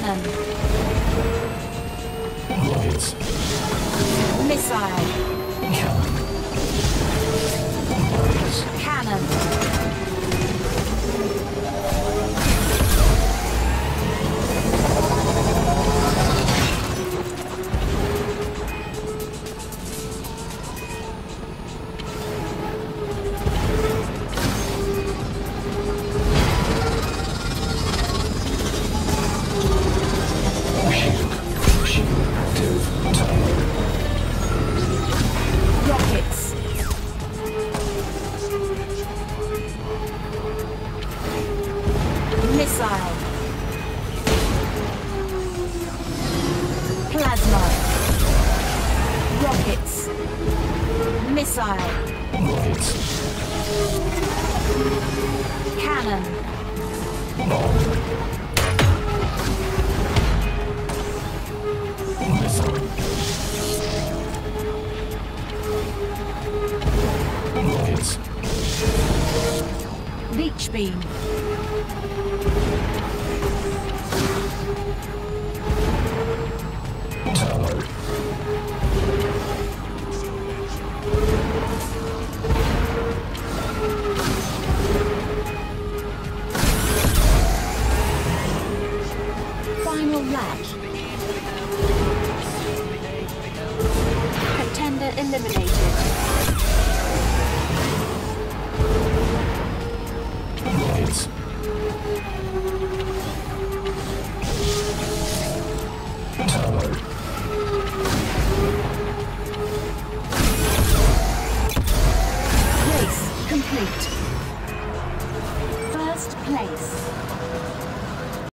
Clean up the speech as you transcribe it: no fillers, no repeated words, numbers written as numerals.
Cannon. Rockets. Missile. Cannon. Rockets. Cannon. Rockets. Missile. Plasma. Rockets. Missile. Rockets. Cannon. Missile. Rockets. Leech beam. Turbo. Final lap. Contender eliminated. Rockets. Turbo. Race complete. First place.